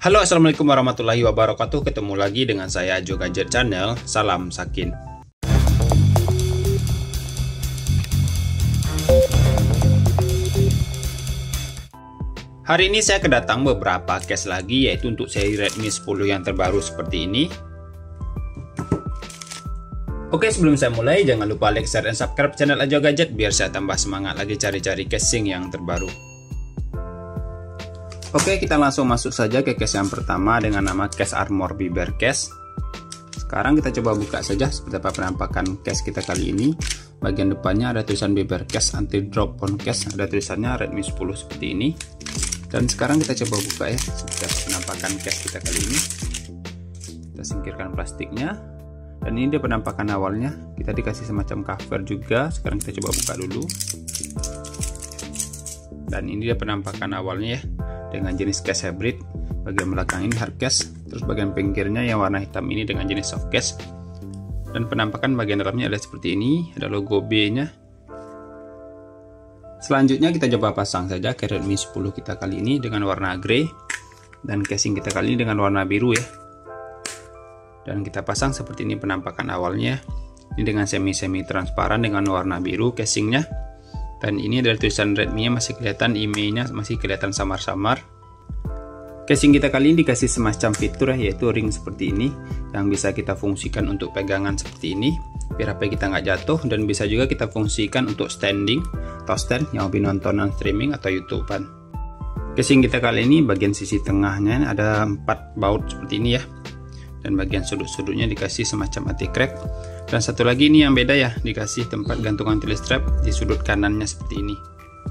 Halo, assalamualaikum warahmatullahi wabarakatuh. Ketemu lagi dengan saya Jo Gadget Channel. Salam Sakin. Hari ini saya kedatang beberapa case lagi, yaitu untuk seri Redmi 10 yang terbaru seperti ini. Oke, sebelum saya mulai, jangan lupa like, share, dan subscribe channel Jo Gadget biar saya tambah semangat lagi cari-cari casing yang terbaru. Oke, kita langsung masuk saja ke case yang pertama dengan nama case Armor Biber Case. Sekarang kita coba buka saja seperti apa penampakan case kita kali ini. Bagian depannya ada tulisan Biber Case Anti Drop on Case, ada tulisannya Redmi 10 seperti ini. Dan sekarang kita coba buka ya seperti apa penampakan case kita kali ini. Kita singkirkan plastiknya. Dan ini dia penampakan awalnya. Kita dikasih semacam cover juga. Sekarang kita coba buka dulu. Dan ini dia penampakan awalnya ya, dengan jenis case hybrid. Bagian belakang ini hard case, terus bagian pinggirnya yang warna hitam ini dengan jenis soft case. Dan penampakan bagian dalamnya ada seperti ini, ada logo B nya. Selanjutnya kita coba pasang saja ke Redmi 10 kita kali ini dengan warna grey, dan casing kita kali ini dengan warna biru ya. Dan kita pasang seperti ini penampakan awalnya, ini dengan semi transparan dengan warna biru casingnya. Dan ini dari tulisan Redmi-nya masih kelihatan, IMEI-nya masih kelihatan samar-samar. Casing kita kali ini dikasih semacam fitur ya, yaitu ring seperti ini yang bisa kita fungsikan untuk pegangan seperti ini biar HP kita nggak jatuh, dan bisa juga kita fungsikan untuk standing atau stand yang hobi nontonan streaming atau YouTubean. Casing kita kali ini bagian sisi tengahnya ada 4 baut seperti ini ya, dan bagian sudut-sudutnya dikasih semacam anti crack. Dan satu lagi ini yang beda ya, dikasih tempat gantungan telestrap di sudut kanannya seperti ini.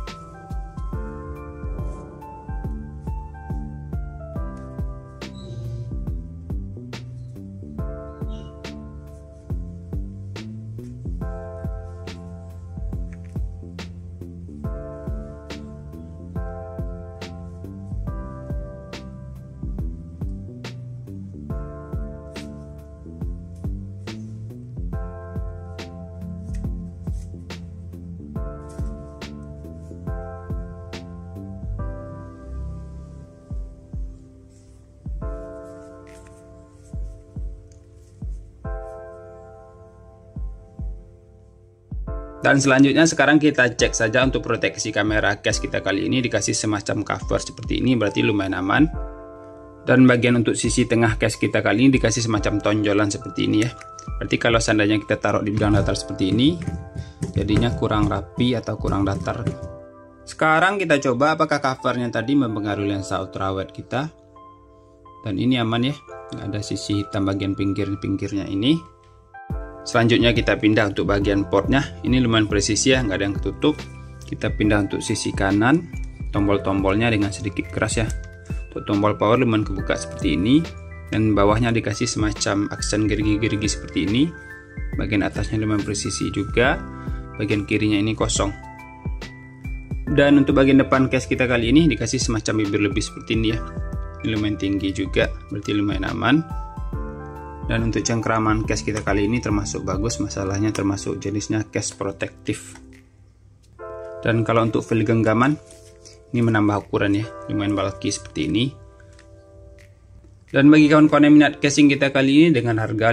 Dan selanjutnya sekarang kita cek saja untuk proteksi kamera case kita kali ini dikasih semacam cover seperti ini, berarti lumayan aman. Dan bagian untuk sisi tengah case kita kali ini dikasih semacam tonjolan seperti ini ya. Berarti kalau seandainya kita taruh di bidang datar seperti ini, jadinya kurang rapi atau kurang datar. Sekarang kita coba apakah covernya tadi mempengaruhi lensa ultrawide kita. Dan ini aman ya, ada sisi hitam bagian pinggirnya ini. Selanjutnya kita pindah untuk bagian portnya, ini lumayan presisi ya, nggak ada yang ketutup. Kita pindah untuk sisi kanan, tombol-tombolnya dengan sedikit keras ya. Untuk tombol power lumayan kebuka seperti ini, dan bawahnya dikasih semacam aksen gerigi-gerigi seperti ini. Bagian atasnya lumayan presisi juga, bagian kirinya ini kosong. Dan untuk bagian depan case kita kali ini dikasih semacam bibir lebih seperti ini ya. Ini lumayan tinggi juga, berarti lumayan aman. Dan untuk cengkraman case kita kali ini termasuk bagus, masalahnya termasuk jenisnya case protektif. Dan kalau untuk fil genggaman, ini menambah ukuran ya, lumayan bulky seperti ini. Dan bagi kawan-kawan yang minat casing kita kali ini dengan harga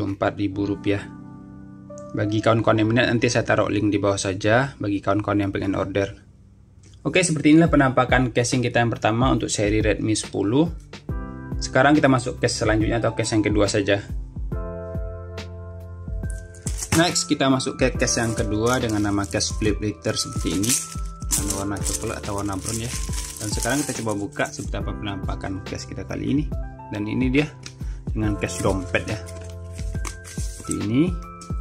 Rp54.000. Bagi kawan-kawan yang minat nanti saya taruh link di bawah saja bagi kawan-kawan yang pengen order. Oke, seperti inilah penampakan casing kita yang pertama untuk seri Redmi 10. Sekarang kita masuk case selanjutnya atau case yang kedua saja. Next kita masuk ke case yang kedua dengan nama case flip liter seperti ini, dengan warna coklat atau warna brown ya. Dan sekarang kita coba buka seperti apa penampakan case kita kali ini. Dan ini dia dengan case dompet ya, seperti ini.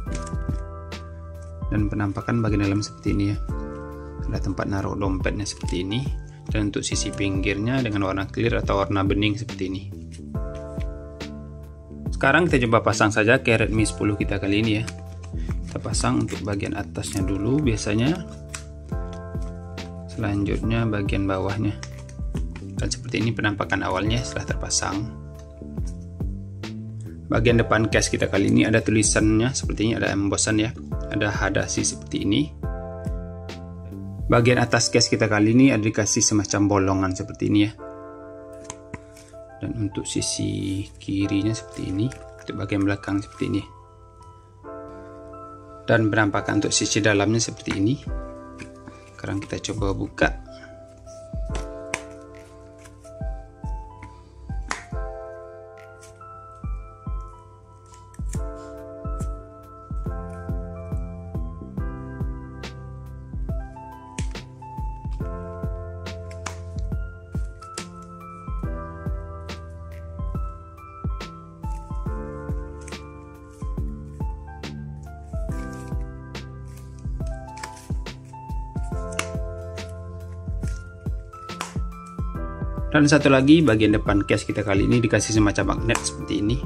Dan penampakan bagian dalam seperti ini ya, ada tempat naruh dompetnya seperti ini. Dan untuk sisi pinggirnya dengan warna clear atau warna bening seperti ini. Sekarang kita coba pasang saja ke Redmi 10 kita kali ini ya. Kita pasang untuk bagian atasnya dulu biasanya, selanjutnya bagian bawahnya. Dan seperti ini penampakan awalnya setelah terpasang. Bagian depan case kita kali ini ada tulisannya seperti ini, ada embossan ya, ada Hadashi seperti ini. Bagian atas case kita kali ini ada dikasih semacam bolongan seperti ini ya. Dan untuk sisi kirinya seperti ini, untuk bagian belakang seperti ini. Dan penampakan untuk sisi dalamnya seperti ini. Sekarang kita coba buka. Dan satu lagi, bagian depan case kita kali ini dikasih semacam magnet seperti ini.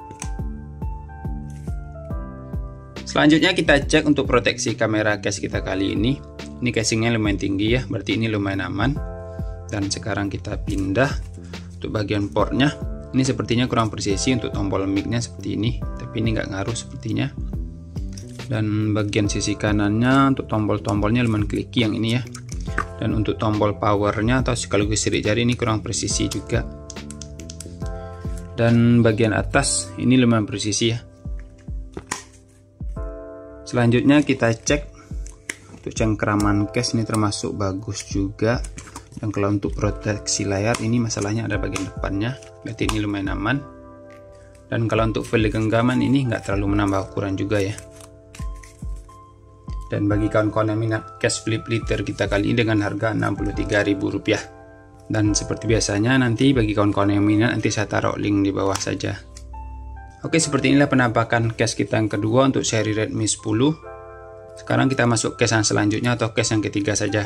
Selanjutnya kita cek untuk proteksi kamera case kita kali ini. Ini casingnya lumayan tinggi ya, berarti ini lumayan aman. Dan sekarang kita pindah untuk bagian portnya. Ini sepertinya kurang presisi untuk tombol mic-nya seperti ini, tapi ini nggak ngaruh sepertinya. Dan bagian sisi kanannya untuk tombol-tombolnya lumayan kliki yang ini ya. Dan untuk tombol powernya atau sekaligus sidik jari ini kurang presisi juga. Dan bagian atas ini lumayan presisi ya. Selanjutnya kita cek untuk cengkraman case, ini termasuk bagus juga. Dan kalau untuk proteksi layar ini masalahnya ada bagian depannya, berarti ini lumayan aman. Dan kalau untuk file genggaman ini nggak terlalu menambah ukuran juga ya. Dan bagi kawan-kawan yang minat case flip liter kita kali ini dengan harga Rp63.000. Dan seperti biasanya nanti bagi kawan-kawan yang minat nanti saya taruh link di bawah saja. Oke, seperti inilah penampakan case kita yang kedua untuk seri Redmi 10. Sekarang kita masuk case yang selanjutnya atau case yang ketiga saja.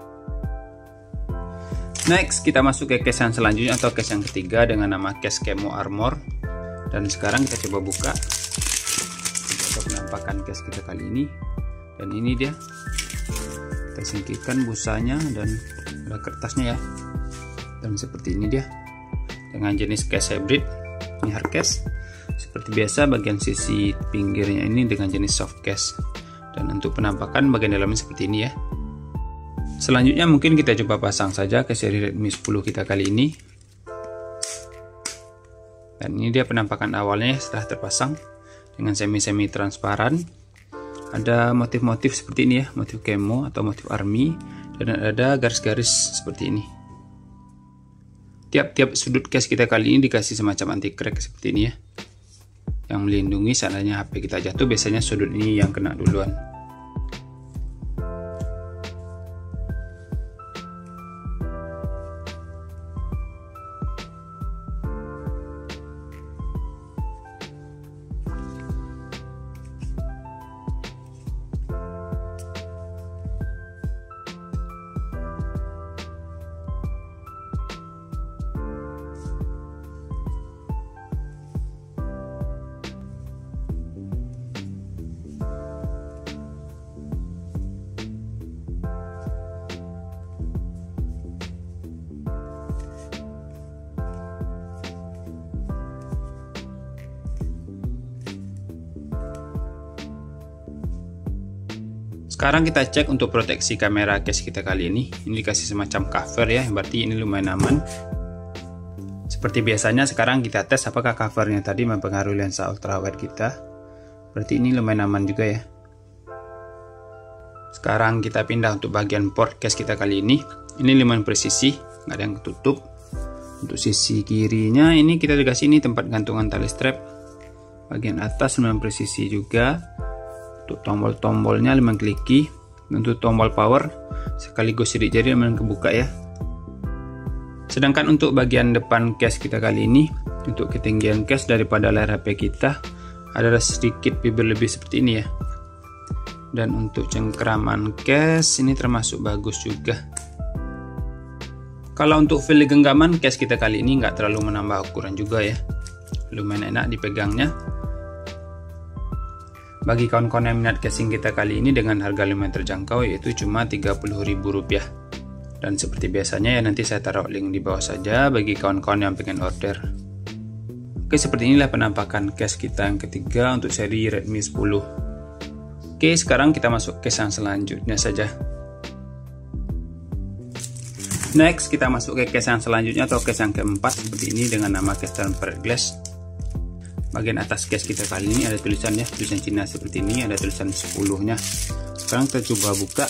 Next kita masuk ke case yang selanjutnya atau case yang ketiga dengan nama case Camo Armor. Dan sekarang kita coba buka untuk penampakan case kita kali ini. Dan ini dia, kita singkirkan busanya dan ada kertasnya ya. Dan seperti ini dia, dengan jenis case hybrid, ini hard case. Seperti biasa bagian sisi pinggirnya ini dengan jenis soft case. Dan untuk penampakan bagian dalamnya seperti ini ya. Selanjutnya mungkin kita coba pasang saja ke seri Redmi 10 kita kali ini. Dan ini dia penampakan awalnya setelah terpasang dengan semi transparan. Ada motif-motif seperti ini ya, motif camo atau motif army, dan ada garis-garis seperti ini. Tiap-tiap sudut case kita kali ini dikasih semacam anti crack seperti ini ya, yang melindungi seandainya HP kita jatuh, biasanya sudut ini yang kena duluan. Sekarang kita cek untuk proteksi kamera case kita kali ini. Ini dikasih semacam cover ya, berarti ini lumayan aman. Seperti biasanya sekarang kita tes apakah covernya tadi mempengaruhi lensa ultrawide kita. Berarti ini lumayan aman juga ya. Sekarang kita pindah untuk bagian port case kita kali ini. Ini lumayan presisi, nggak ada yang ketutup. Untuk sisi kirinya ini kita dikasih ini tempat gantungan tali strap. Bagian atas lumayan presisi juga. Untuk tombol-tombolnya lumayan kliki. Untuk tombol power sekaligus sidik jari lumayan kebuka ya. Sedangkan untuk bagian depan case kita kali ini, untuk ketinggian case daripada layar HP kita ada sedikit bibir lebih seperti ini ya. Dan untuk cengkraman case ini termasuk bagus juga. Kalau untuk file genggaman case kita kali ini nggak terlalu menambah ukuran juga ya, lumayan enak dipegangnya. Bagi kawan-kawan yang minat casing kita kali ini dengan harga lumayan terjangkau, yaitu cuma Rp30.000. Dan seperti biasanya ya, nanti saya taruh link di bawah saja bagi kawan-kawan yang pengen order. Oke, seperti inilah penampakan case kita yang ketiga untuk seri Redmi 10. Oke, sekarang kita masuk case yang selanjutnya saja. Next, kita masuk ke case yang selanjutnya atau case yang keempat seperti ini dengan nama case tempered glass. Bagian atas case kita kali ini ada tulisannya, tulisan Cina seperti ini, ada tulisan 10-nya. Sekarang kita coba buka.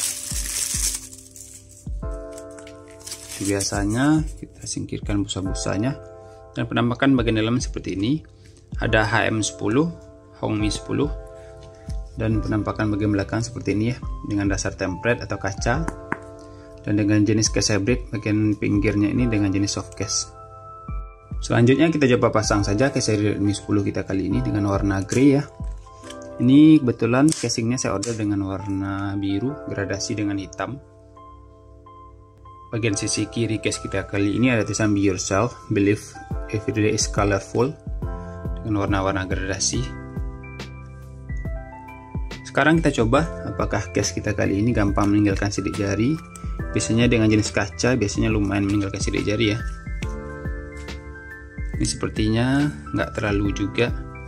Biasanya kita singkirkan busa-busanya dan penampakan bagian dalam seperti ini. Ada HM10, Hongmi 10, dan penampakan bagian belakang seperti ini ya, dengan dasar tempered atau kaca, dan dengan jenis case hybrid bagian pinggirnya ini dengan jenis soft case. Selanjutnya kita coba pasang saja case seri Redmi 10 kita kali ini dengan warna grey ya. Ini kebetulan casingnya saya order dengan warna biru gradasi dengan hitam. Bagian sisi kiri case kita kali ini ada tulisan Be Yourself, Believe Everyday is Colorful dengan warna-warna gradasi. Sekarang kita coba apakah case kita kali ini gampang meninggalkan sidik jari. Biasanya dengan jenis kaca biasanya lumayan meninggalkan sidik jari ya. Ini sepertinya nggak terlalu juga.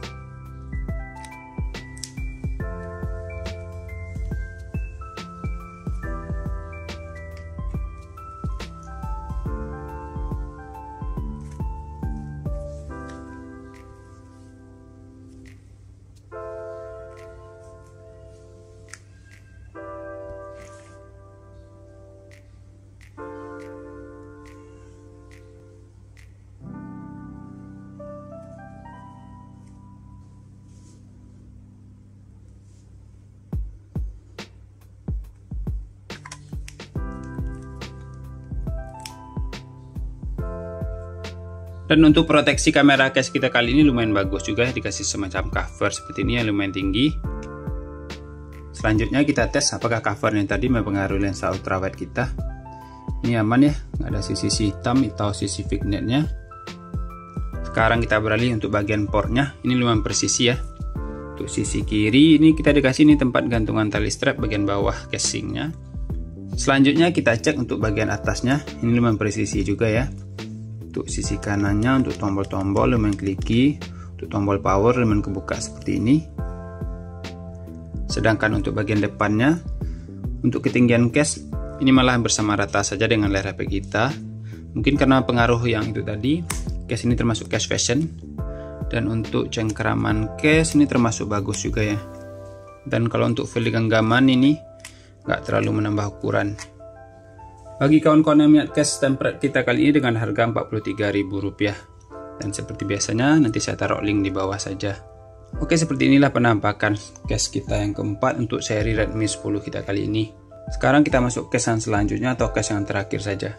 Dan untuk proteksi kamera case kita kali ini lumayan bagus juga ya, dikasih semacam cover seperti ini yang lumayan tinggi. Selanjutnya kita tes apakah cover yang tadi mempengaruhi lensa ultrawide kita. Ini aman ya, nggak ada sisi hitam atau sisi vignette-nya. Sekarang kita beralih untuk bagian portnya, ini lumayan presisi ya. Untuk sisi kiri ini kita dikasih ini tempat gantungan tali strap bagian bawah casingnya. Selanjutnya kita cek untuk bagian atasnya, ini lumayan presisi juga ya. Untuk sisi kanannya untuk tombol-tombol lumayan kliki, untuk tombol power lumayan kebuka seperti ini. Sedangkan untuk bagian depannya, untuk ketinggian case ini malah bersama rata saja dengan layar HP kita. Mungkin karena pengaruh yang itu tadi, case ini termasuk case fashion. Dan untuk cengkeraman case ini termasuk bagus juga ya. Dan kalau untuk feel genggaman ini nggak terlalu menambah ukuran. Bagi kawan-kawan yang minat case tempered kita kali ini dengan harga Rp43.000. Dan seperti biasanya nanti saya taruh link di bawah saja. Oke, seperti inilah penampakan case kita yang keempat untuk seri Redmi 10 kita kali ini. Sekarang kita masuk case yang selanjutnya atau case yang terakhir saja.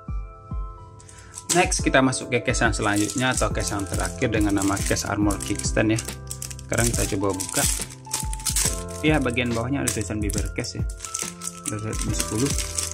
Next kita masuk ke case yang selanjutnya atau case yang terakhir dengan nama case Armor Kickstand ya. Sekarang kita coba buka. Ya, bagian bawahnya ada tulisan beber case ya. Dari Redmi 10.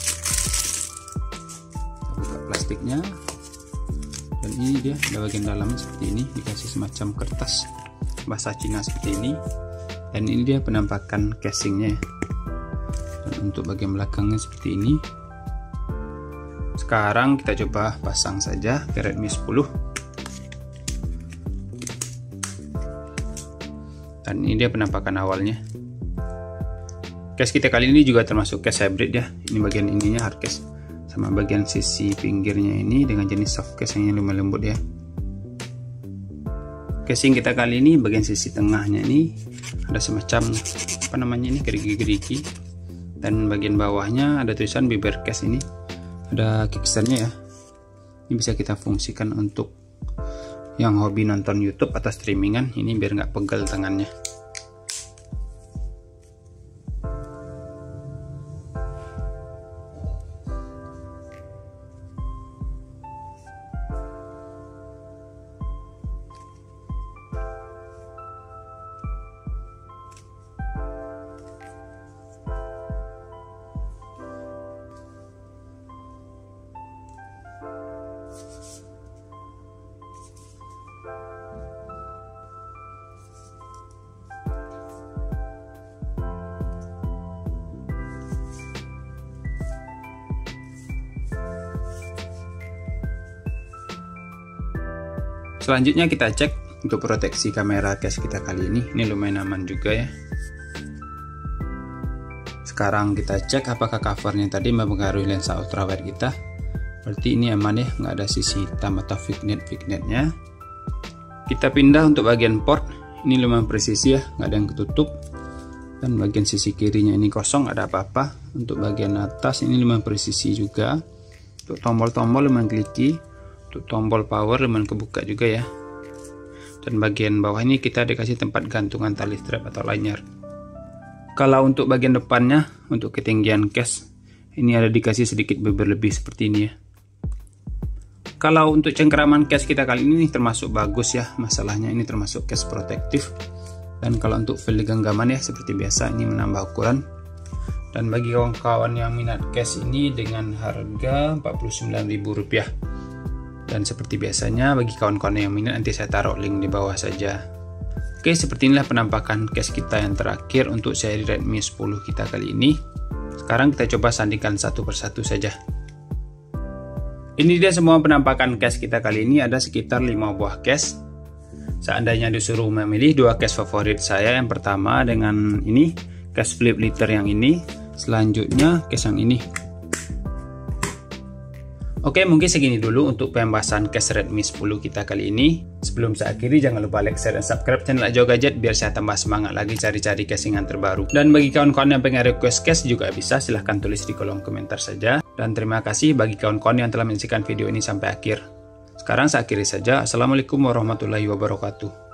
Plastiknya, dan ini dia ada bagian dalamnya seperti ini, dikasih semacam kertas bahasa Cina seperti ini, dan ini dia penampakan casingnya. Dan untuk bagian belakangnya seperti ini. Sekarang kita coba pasang saja ke Redmi 10, dan ini dia penampakan awalnya. Case kita kali ini juga termasuk case hybrid ya. Ini bagian ininya hard case, sama bagian sisi pinggirnya ini dengan jenis soft case yang lumayan lembut ya. Casing kita kali ini bagian sisi tengahnya ini ada semacam apa namanya ini, gerigi-gerigi, dan bagian bawahnya ada tulisan beber case ini, ada kickstandnya ya. Ini bisa kita fungsikan untuk yang hobi nonton YouTube atau streamingan, ini biar nggak pegel tangannya. Selanjutnya kita cek untuk proteksi kamera case kita kali ini lumayan aman juga ya. Sekarang kita cek apakah covernya tadi mempengaruhi lensa ultrawide kita. Berarti ini aman ya, nggak ada sisi hitam atau vignette-vignette-nya. Kita pindah untuk bagian port. Ini lumayan presisi ya, nggak ada yang ketutup. Dan bagian sisi kirinya ini kosong, ada apa-apa. Untuk bagian atas ini lumayan presisi juga. Untuk tombol-tombol lumayan kliki. Untuk tombol power lumayan kebuka juga ya. Dan bagian bawah ini kita dikasih tempat gantungan tali strap atau lanyard. Kalau untuk bagian depannya, untuk ketinggian case, ini ada dikasih sedikit berlebih seperti ini ya. Kalau untuk cengkeraman case kita kali ini termasuk bagus ya, masalahnya ini termasuk case protektif. Dan kalau untuk feel genggaman ya seperti biasa, ini menambah ukuran. Dan bagi kawan-kawan yang minat case ini dengan harga Rp49.000. Dan seperti biasanya bagi kawan-kawan yang minat, nanti saya taruh link di bawah saja. Oke, seperti inilah penampakan case kita yang terakhir untuk seri Redmi 10 kita kali ini. Sekarang kita coba sandingkan satu persatu saja. Ini dia semua penampakan case kita kali ini, ada sekitar 5 buah case. Seandainya disuruh memilih 2 case favorit saya, yang pertama dengan ini, case flip liter yang ini, selanjutnya case yang ini. Oke, mungkin segini dulu untuk pembahasan case Redmi 10 kita kali ini. Sebelum saya akhiri, jangan lupa like, share, dan subscribe channel Ajo Gadget biar saya tambah semangat lagi cari-cari casingan terbaru. Dan bagi kawan-kawan yang pengen request case juga bisa, silahkan tulis di kolom komentar saja. Dan terima kasih bagi kawan-kawan yang telah menyaksikan video ini sampai akhir. Sekarang saya akhiri saja. Assalamualaikum warahmatullahi wabarakatuh.